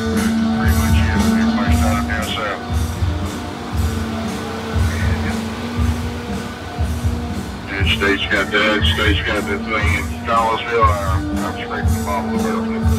Pretty much it. Everybody started down south. And State's got that thing in Charlottesville. I'm scraping the bottom of the barrel.